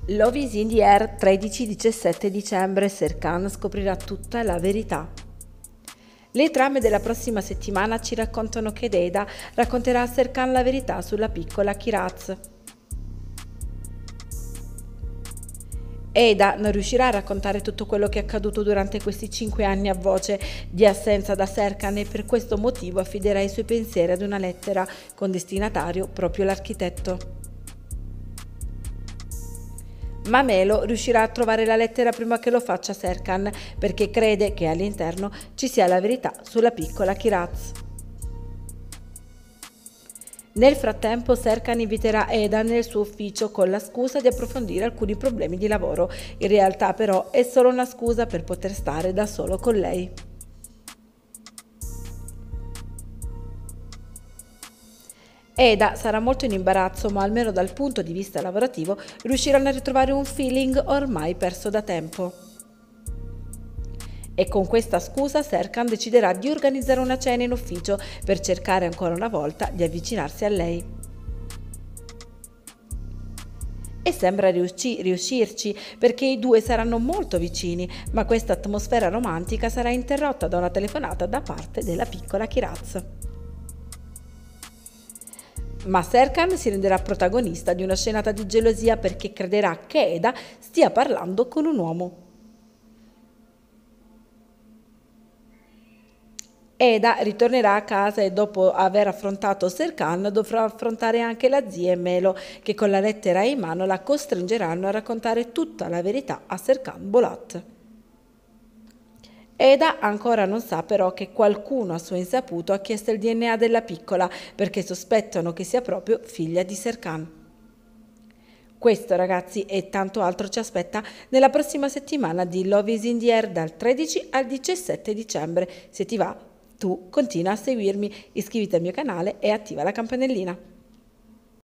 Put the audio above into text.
Love is in the air 13-17 dicembre, Serkan scoprirà tutta la verità. Le trame della prossima settimana ci raccontano che Eda racconterà a Serkan la verità sulla piccola Kiraz. Eda non riuscirà a raccontare tutto quello che è accaduto durante questi 5 anni a voce di assenza da Serkan e per questo motivo affiderà i suoi pensieri ad una lettera con destinatario proprio l'architetto. Ma Melo riuscirà a trovare la lettera prima che lo faccia Serkan perché crede che all'interno ci sia la verità sulla piccola Kiraz. Nel frattempo Serkan inviterà Eda nel suo ufficio con la scusa di approfondire alcuni problemi di lavoro. In realtà però è solo una scusa per poter stare da solo con lei. Eda sarà molto in imbarazzo, ma almeno dal punto di vista lavorativo riusciranno a ritrovare un feeling ormai perso da tempo. E con questa scusa Serkan deciderà di organizzare una cena in ufficio per cercare ancora una volta di avvicinarsi a lei. E sembra riuscirci perché i due saranno molto vicini, ma questa atmosfera romantica sarà interrotta da una telefonata da parte della piccola Kiraz. Ma Serkan si renderà protagonista di una scenata di gelosia perché crederà che Eda stia parlando con un uomo. Eda ritornerà a casa e dopo aver affrontato Serkan dovrà affrontare anche la zia e Melo che con la lettera in mano la costringeranno a raccontare tutta la verità a Serkan Bolat. Eda ancora non sa però che qualcuno a suo insaputo ha chiesto il DNA della piccola perché sospettano che sia proprio figlia di Serkan. Questo ragazzi e tanto altro ci aspetta nella prossima settimana di Love is in the Air dal 13 al 17 dicembre. Se ti va, tu continua a seguirmi, iscriviti al mio canale e attiva la campanellina.